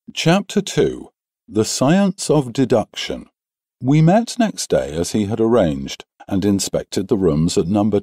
Chapter 2. The Science of Deduction. We met next day as he had arranged, and inspected the rooms at number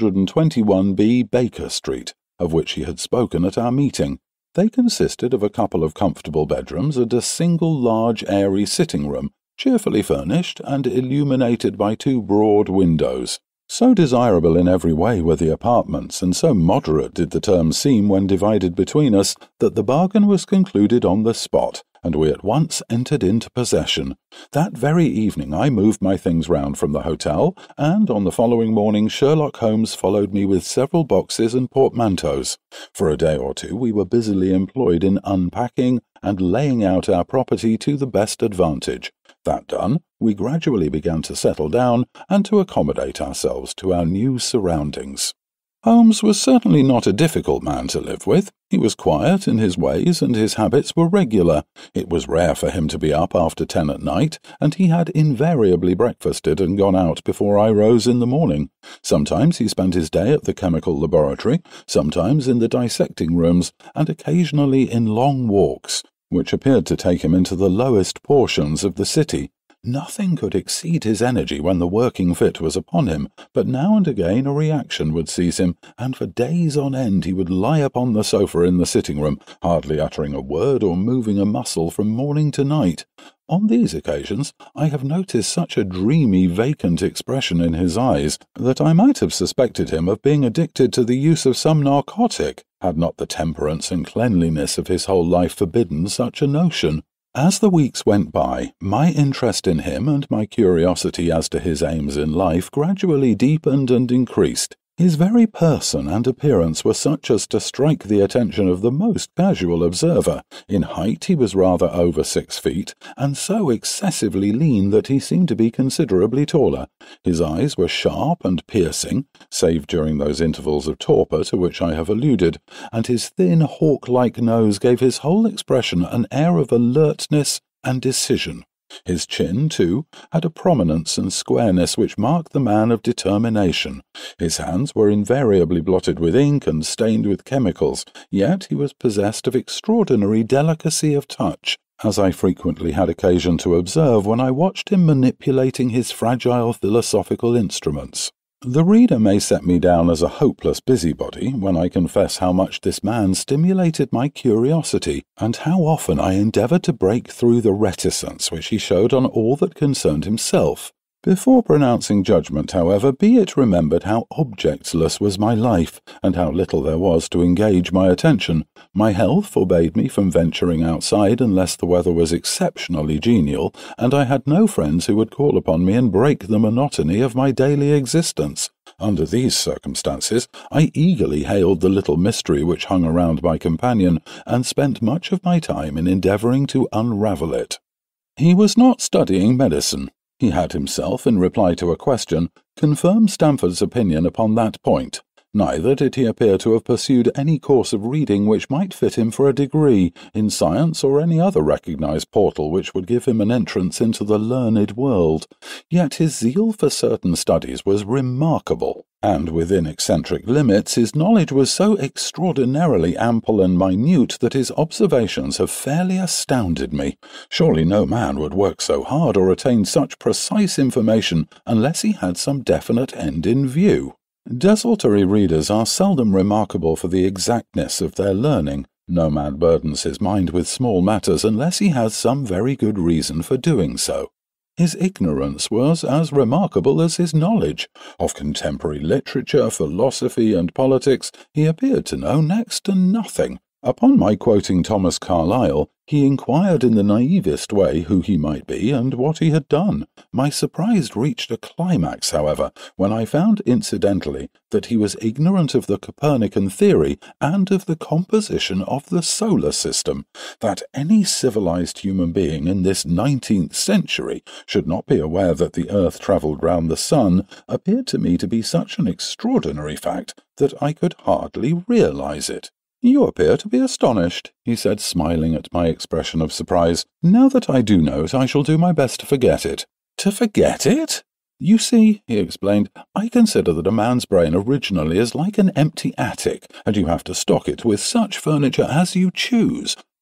221B Baker Street, of which he had spoken at our meeting. They consisted of a couple of comfortable bedrooms and a single large airy sitting room, cheerfully furnished and illuminated by two broad windows. So desirable in every way were the apartments, and so moderate did the terms seem when divided between us, that the bargain was concluded on the spot, and we at once entered into possession. That very evening I moved my things round from the hotel, and on the following morning Sherlock Holmes followed me with several boxes and portmanteaus. For a day or two we were busily employed in unpacking and laying out our property to the best advantage. That done, we gradually began to settle down and to accommodate ourselves to our new surroundings. Holmes was certainly not a difficult man to live with. He was quiet in his ways, and his habits were regular. It was rare for him to be up after 10 at night, and he had invariably breakfasted and gone out before I rose in the morning. Sometimes he spent his day at the chemical laboratory, sometimes in the dissecting rooms, and occasionally in long walks, which appeared to take him into the lowest portions of the city. Nothing could exceed his energy when the working fit was upon him, but now and again a reaction would seize him, and for days on end he would lie upon the sofa in the sitting-room, hardly uttering a word or moving a muscle from morning to night. On these occasions I have noticed such a dreamy, vacant expression in his eyes that I might have suspected him of being addicted to the use of some narcotic, had not the temperance and cleanliness of his whole life forbidden such a notion. As the weeks went by, my interest in him and my curiosity as to his aims in life gradually deepened and increased. His very person and appearance were such as to strike the attention of the most casual observer. In height he was rather over 6 feet, and so excessively lean that he seemed to be considerably taller. His eyes were sharp and piercing, save during those intervals of torpor to which I have alluded, and his thin hawk-like nose gave his whole expression an air of alertness and decision. His chin, too, had a prominence and squareness which marked the man of determination. His hands were invariably blotted with ink and stained with chemicals, yet he was possessed of extraordinary delicacy of touch, as I frequently had occasion to observe when I watched him manipulating his fragile philosophical instruments. The reader may set me down as a hopeless busybody when I confess how much this man stimulated my curiosity, and how often I endeavoured to break through the reticence which he showed on all that concerned himself. Before pronouncing judgment, however, be it remembered how objectless was my life, and how little there was to engage my attention. My health forbade me from venturing outside unless the weather was exceptionally genial, and I had no friends who would call upon me and break the monotony of my daily existence. Under these circumstances, I eagerly hailed the little mystery which hung around my companion, and spent much of my time in endeavouring to unravel it. He was not studying medicine. He had himself, in reply to a question, confirmed Stamford's opinion upon that point. Neither did he appear to have pursued any course of reading which might fit him for a degree in science or any other recognized portal which would give him an entrance into the learned world. Yet his zeal for certain studies was remarkable, and within eccentric limits his knowledge was so extraordinarily ample and minute that his observations have fairly astounded me. Surely no man would work so hard or attain such precise information unless he had some definite end in view. Desultory readers are seldom remarkable for the exactness of their learning. No man burdens his mind with small matters unless he has some very good reason for doing so. His ignorance was as remarkable as his knowledge. Of contemporary literature, philosophy, and politics he appeared to know next to nothing. Upon my quoting Thomas Carlyle, he inquired in the naivest way who he might be and what he had done. My surprise reached a climax, however, when I found incidentally that he was ignorant of the Copernican theory and of the composition of the solar system. That any civilized human being in this 19th century should not be aware that the earth travelled round the sun appeared to me to be such an extraordinary fact that I could hardly realize it. "You appear to be astonished," he said, smiling at my expression of surprise. "Now that I do know it, I shall do my best to forget it." "To forget it?" "You see," he explained, "I consider that a man's brain originally is like an empty attic, and you have to stock it with such furniture as you choose.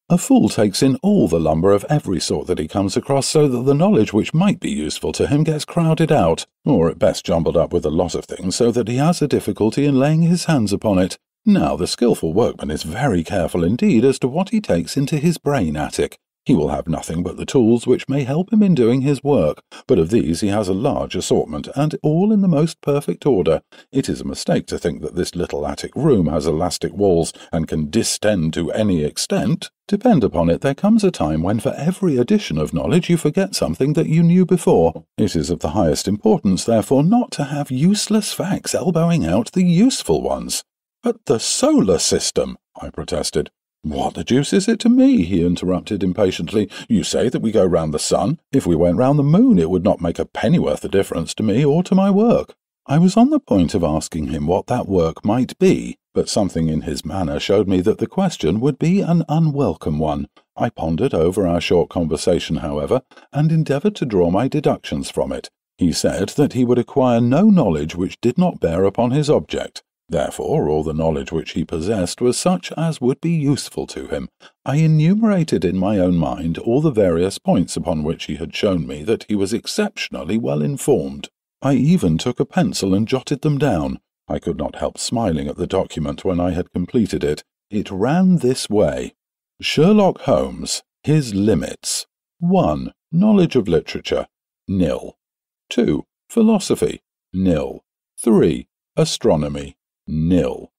A fool takes in all the lumber of every sort that he comes across, so that the knowledge which might be useful to him gets crowded out, or at best jumbled up with a lot of things, so that he has a difficulty in laying his hands upon it. Now the skilful workman is very careful indeed as to what he takes into his brain attic. He will have nothing but the tools which may help him in doing his work, but of these he has a large assortment, and all in the most perfect order. It is a mistake to think that this little attic room has elastic walls and can distend to any extent. Depend upon it, there comes a time when for every addition of knowledge you forget something that you knew before. It is of the highest importance, therefore, not to have useless facts elbowing out the useful ones. "But the solar system," I protested. "What the deuce is it to me?" he interrupted impatiently. "You say that we go round the sun. If we went round the moon, it would not make a pennyworth of difference to me or to my work." I was on the point of asking him what that work might be, but something in his manner showed me that the question would be an unwelcome one. I pondered over our short conversation, however, and endeavoured to draw my deductions from it. He said that he would acquire no knowledge which did not bear upon his object. Therefore, all the knowledge which he possessed was such as would be useful to him. I enumerated in my own mind all the various points upon which he had shown me that he was exceptionally well informed. I even took a pencil and jotted them down. I could not help smiling at the document when I had completed it. It ran this way: Sherlock Holmes, his limits. 1. Knowledge of literature, nil. 2. Philosophy, nil. 3. Astronomy, nil.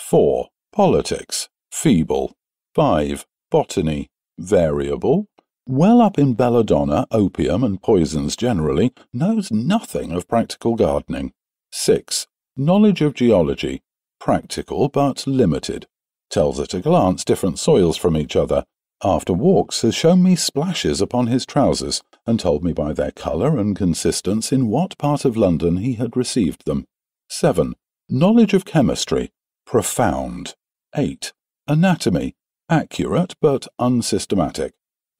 4. Politics, feeble. 5. Botany, variable. Well up in belladonna, opium, and poisons generally, knows nothing of practical gardening. 6. Knowledge of geology, practical but limited. Tells at a glance different soils from each other. After walks has shown me splashes upon his trousers, and told me by their colour and consistence in what part of London he had received them. 7. Knowledge of chemistry, profound. 8. Anatomy, accurate but unsystematic.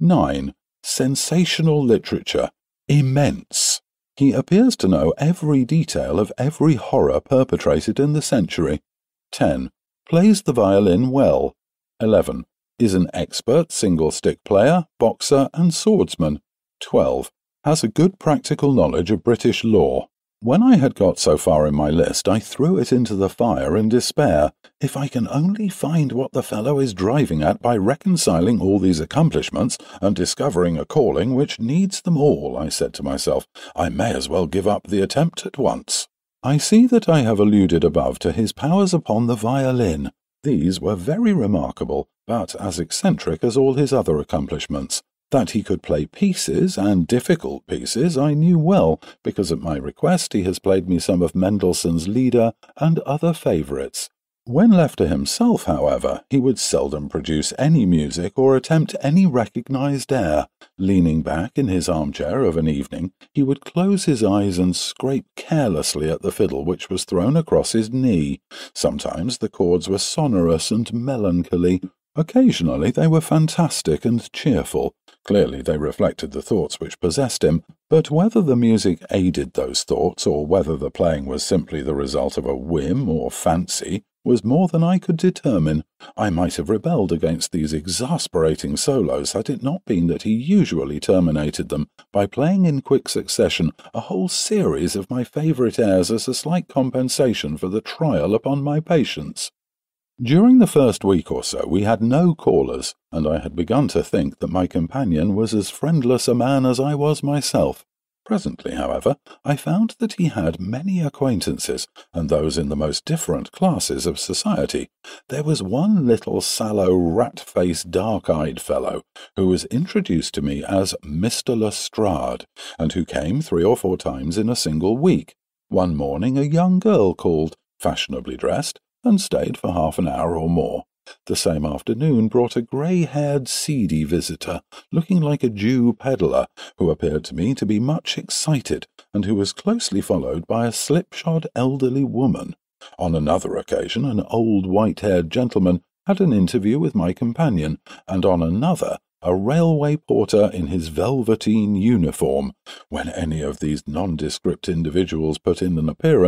9. Sensational literature, immense. He appears to know every detail of every horror perpetrated in the century. 10. Plays the violin well. 11. Is an expert single-stick player, boxer, and swordsman. 12. Has a good practical knowledge of British law. When I had got so far in my list, I threw it into the fire in despair. If I can only find what the fellow is driving at by reconciling all these accomplishments and discovering a calling which needs them all, I said to myself, I may as well give up the attempt at once. I see that I have alluded above to his powers upon the violin. These were very remarkable, but as eccentric as all his other accomplishments. That he could play pieces, and difficult pieces, I knew well, because at my request he has played me some of Mendelssohn's Lieder and other favourites. When left to himself, however, he would seldom produce any music or attempt any recognised air. Leaning back in his armchair of an evening, he would close his eyes and scrape carelessly at the fiddle which was thrown across his knee. Sometimes the chords were sonorous and melancholy. Occasionally they were fantastic and cheerful. Clearly they reflected the thoughts which possessed him, but whether the music aided those thoughts, or whether the playing was simply the result of a whim or fancy, was more than I could determine. I might have rebelled against these exasperating solos had it not been that he usually terminated them by playing in quick succession a whole series of my favourite airs as a slight compensation for the trial upon my patience. During the first week or so we had no callers, and I had begun to think that my companion was as friendless a man as I was myself. Presently, however, I found that he had many acquaintances, and those in the most different classes of society. There was one little sallow, rat-faced, dark-eyed fellow, who was introduced to me as Mr. Lestrade, and who came 3 or 4 times in a single week. One morning a young girl called, fashionably dressed, and stayed for half an hour or more. The same afternoon brought a grey-haired, seedy visitor, looking like a Jew pedlar, who appeared to me to be much excited, and who was closely followed by a slipshod elderly woman. On another occasion an old white-haired gentleman had an interview with my companion, and on another a railway porter in his velveteen uniform. When any of these nondescript individuals put in an appearance,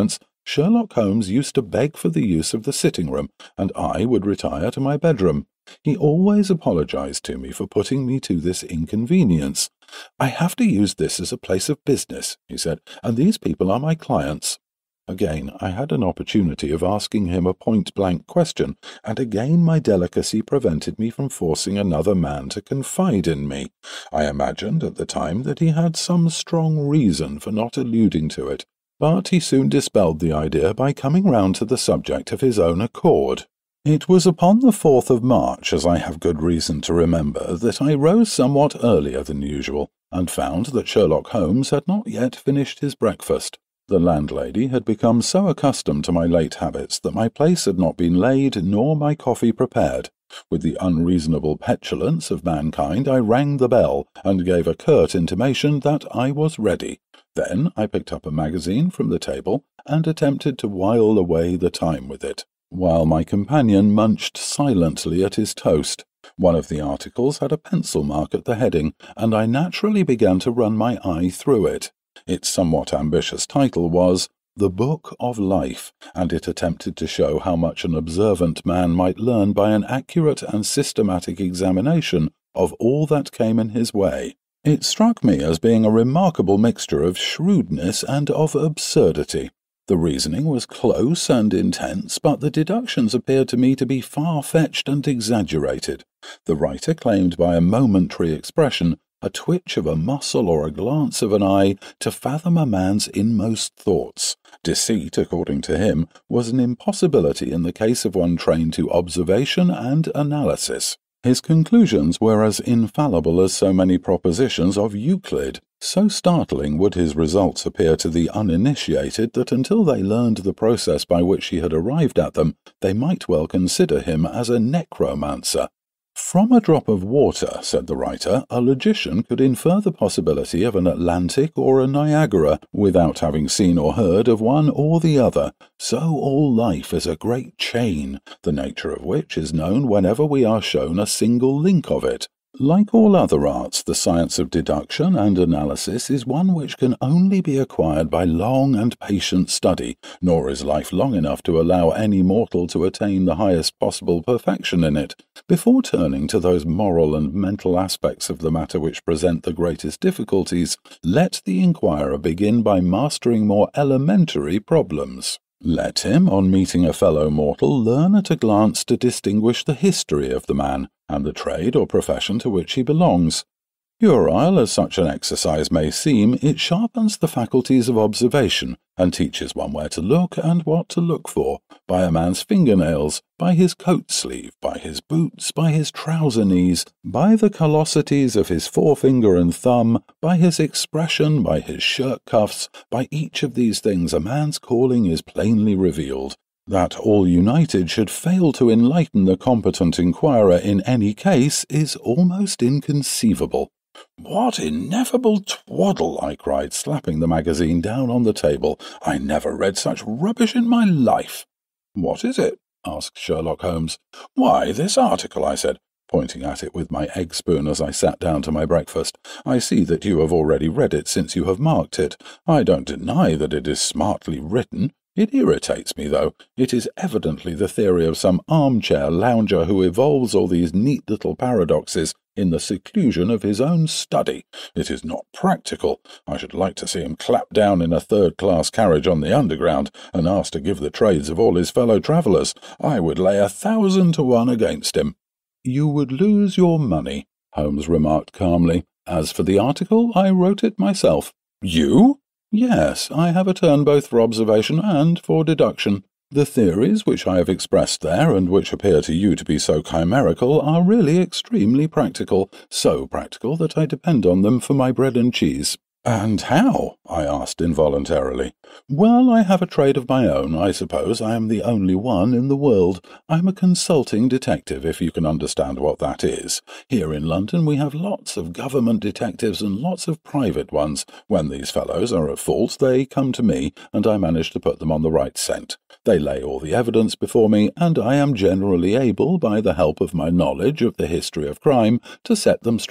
Sherlock Holmes used to beg for the use of the sitting room, and I would retire to my bedroom. He always apologized to me for putting me to this inconvenience. "I have to use this as a place of business," he said, "and these people are my clients." Again, I had an opportunity of asking him a point-blank question, and again my delicacy prevented me from forcing another man to confide in me. I imagined at the time that he had some strong reason for not alluding to it, but he soon dispelled the idea by coming round to the subject of his own accord. It was upon the 4th of March, as I have good reason to remember, that I rose somewhat earlier than usual, and found that Sherlock Holmes had not yet finished his breakfast. The landlady had become so accustomed to my late habits that my place had not been laid nor my coffee prepared. With the unreasonable petulance of mankind, I rang the bell and gave a curt intimation that I was ready. Then I picked up a magazine from the table and attempted to while away the time with it, while my companion munched silently at his toast. One of the articles had a pencil mark at the heading, and I naturally began to run my eye through it. Its somewhat ambitious title was The Book of Life, and it attempted to show how much an observant man might learn by an accurate and systematic examination of all that came in his way. It struck me as being a remarkable mixture of shrewdness and of absurdity. The reasoning was close and intense, but the deductions appeared to me to be far-fetched and exaggerated. The writer claimed by a momentary expression, a twitch of a muscle or a glance of an eye, to fathom a man's inmost thoughts. Deceit, according to him, was an impossibility in the case of one trained to observation and analysis. His conclusions were as infallible as so many propositions of Euclid. So startling would his results appear to the uninitiated that until they learned the process by which he had arrived at them, they might well consider him as a necromancer. "From a drop of water," said the writer, "a logician could infer the possibility of an Atlantic or a Niagara without having seen or heard of one or the other. So all life is a great chain, the nature of which is known whenever we are shown a single link of it. Like all other arts, the science of deduction and analysis is one which can only be acquired by long and patient study, nor is life long enough to allow any mortal to attain the highest possible perfection in it. Before turning to those moral and mental aspects of the matter which present the greatest difficulties, let the inquirer begin by mastering more elementary problems. Let him, on meeting a fellow mortal, learn at a glance to distinguish the history of the man, and the trade or profession to which he belongs. Puerile as such an exercise may seem, it sharpens the faculties of observation, and teaches one where to look and what to look for, by a man's fingernails, by his coat-sleeve, by his boots, by his trouser-knees, by the callosities of his forefinger and thumb, by his expression, by his shirt-cuffs. By each of these things a man's calling is plainly revealed. That all united should fail to enlighten the competent inquirer in any case is almost inconceivable. "What ineffable twaddle!" I cried, slapping the magazine down on the table. "I never read such rubbish in my life." "What is it?" asked Sherlock Holmes. "Why, this article," I said, pointing at it with my egg-spoon as I sat down to my breakfast. "I see that you have already read it since you have marked it. I don't deny that it is smartly written. It irritates me, though. It is evidently the theory of some armchair lounger who evolves all these neat little paradoxes in the seclusion of his own study. It is not practical. I should like to see him clapped down in a third-class carriage on the Underground and asked to give the trades of all his fellow travellers. I would lay 1,000 to 1 against him." "You would lose your money," Holmes remarked calmly. "As for the article, I wrote it myself." "You?" "Yes, I have a turn both for observation and for deduction. The theories which I have expressed there, and which appear to you to be so chimerical, are really extremely practical, so practical that I depend on them for my bread and cheese." "And how?" I asked involuntarily. "Well, I have a trade of my own. I suppose I am the only one in the world. I'm a consulting detective, if you can understand what that is. Here in London we have lots of government detectives and lots of private ones. When these fellows are at fault, they come to me, and I manage to put them on the right scent. They lay all the evidence before me, and I am generally able, by the help of my knowledge of the history of crime, to set them straight.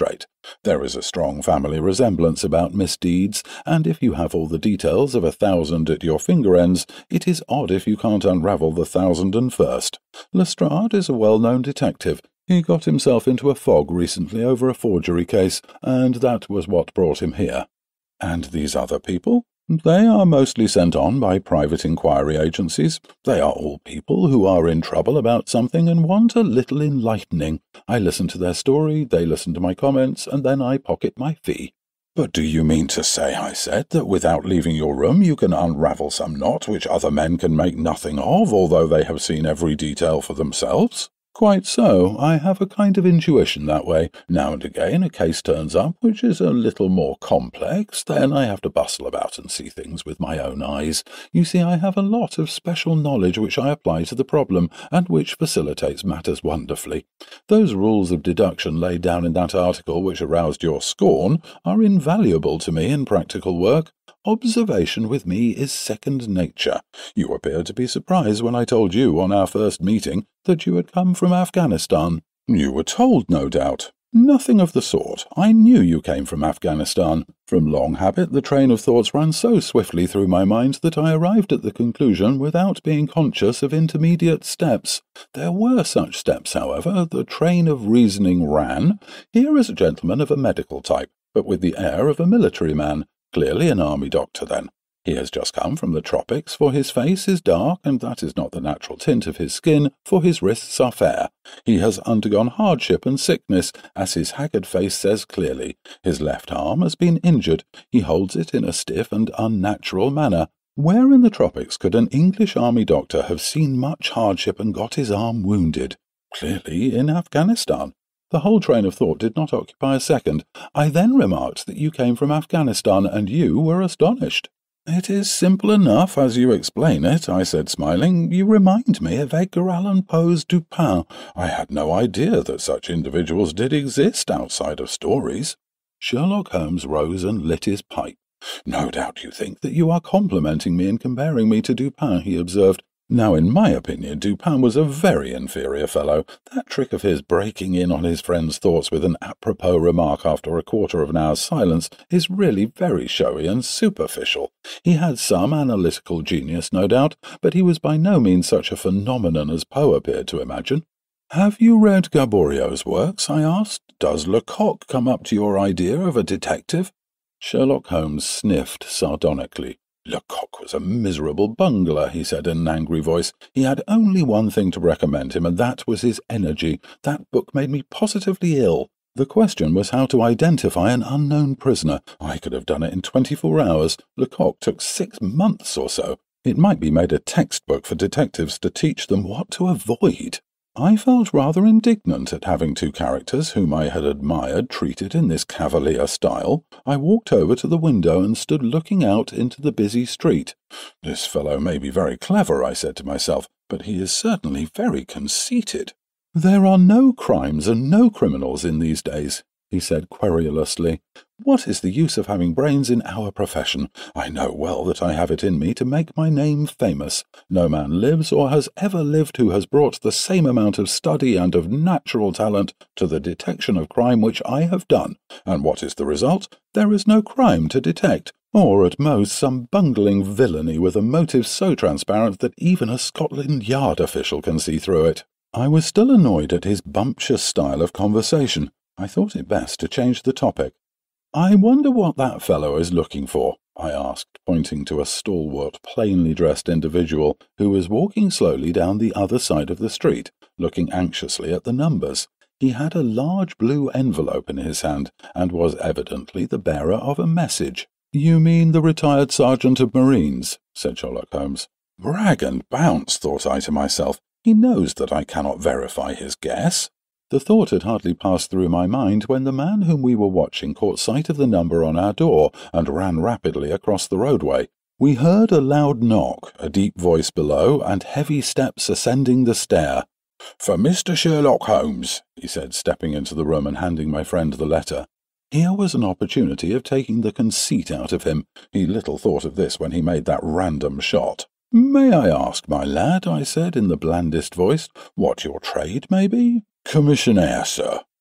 There is a strong family resemblance about misdeeds, and if you have all the details of 1,000 at your finger ends, it is odd if you can't unravel the 1,001st. Lestrade is a well-known detective. He got himself into a fog recently over a forgery case, and that was what brought him here. And these other people? They are mostly sent on by private inquiry agencies. They are all people who are in trouble about something and want a little enlightening. I listen to their story, they listen to my comments, and then I pocket my fee. But do you mean to say, I said, that without leaving your room you can unravel some knot which other men can make nothing of, although they have seen every detail for themselves? Quite so. I have a kind of intuition that way. Now and again a case turns up which is a little more complex. Then I have to bustle about and see things with my own eyes. You see, I have a lot of special knowledge which I apply to the problem, and which facilitates matters wonderfully. Those rules of deduction laid down in that article which aroused your scorn are invaluable to me in practical work. Observation with me is second nature. You appeared to be surprised when I told you on our first meeting that you had come from Afghanistan. You were told, no doubt. Nothing of the sort. I knew you came from Afghanistan. From long habit, the train of thoughts ran so swiftly through my mind that I arrived at the conclusion without being conscious of intermediate steps. There were such steps, however. The train of reasoning ran. Here is a gentleman of a medical type, but with the air of a military man. Clearly an army doctor, then. He has just come from the tropics, for his face is dark, and that is not the natural tint of his skin, for his wrists are fair. He has undergone hardship and sickness, as his haggard face says clearly. His left arm has been injured. He holds it in a stiff and unnatural manner. Where in the tropics could an English army doctor have seen much hardship and got his arm wounded? Clearly in Afghanistan. The whole train of thought did not occupy a second. I then remarked that you came from Afghanistan, and you were astonished. It is simple enough as you explain it, I said, smiling. You remind me of Edgar Allan Poe's Dupin. I had no idea that such individuals did exist outside of stories. Sherlock Holmes rose and lit his pipe. No doubt you think that you are complimenting me in comparing me to Dupin, he observed. Now, in my opinion, Dupin was a very inferior fellow. That trick of his breaking in on his friend's thoughts with an apropos remark after a quarter of an hour's silence is really very showy and superficial. He had some analytical genius, no doubt, but he was by no means such a phenomenon as Poe appeared to imagine. Have you read Gaboriau's works? I asked. Does Lecoq come up to your idea of a detective? Sherlock Holmes sniffed sardonically. Lecoq was a miserable bungler, he said in an angry voice. He had only one thing to recommend him, and that was his energy. That book made me positively ill. The question was how to identify an unknown prisoner. I could have done it in 24 hours. Lecoq took 6 months or so. It might be made a textbook for detectives to teach them what to avoid. I felt rather indignant at having two characters whom I had admired treated in this cavalier style. I walked over to the window and stood looking out into the busy street. This fellow may be very clever, I said to myself, but he is certainly very conceited. There are no crimes and no criminals in these days, he said querulously. What is the use of having brains in our profession? I know well that I have it in me to make my name famous. No man lives or has ever lived who has brought the same amount of study and of natural talent to the detection of crime which I have done. And what is the result? There is no crime to detect, or at most some bungling villainy with a motive so transparent that even a Scotland Yard official can see through it. I was still annoyed at his bumptious style of conversation. I thought it best to change the topic. I wonder what that fellow is looking for, I asked, pointing to a stalwart, plainly dressed individual who was walking slowly down the other side of the street, looking anxiously at the numbers. He had a large blue envelope in his hand, and was evidently the bearer of a message. You mean the retired sergeant of Marines, said Sherlock Holmes. Brag and bounce, thought I to myself. He knows that I cannot verify his guess. The thought had hardly passed through my mind when the man whom we were watching caught sight of the number on our door and ran rapidly across the roadway. We heard a loud knock, a deep voice below, and heavy steps ascending the stair. For Mr. Sherlock Holmes, he said, stepping into the room and handing my friend the letter. Here was an opportunity of taking the conceit out of him. He little thought of this when he made that random shot. May I ask, my lad, I said in the blandest voice, what your trade may be? Commissionaire, sir,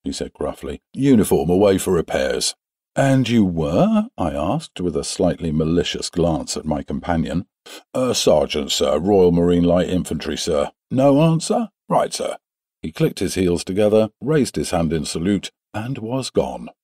he said gruffly. Uniform away for repairs. And you were? I asked, with a slightly malicious glance at my companion. Sergeant, sir, Royal Marine Light Infantry, sir. No answer? Right, sir. He clicked his heels together, raised his hand in salute, and was gone.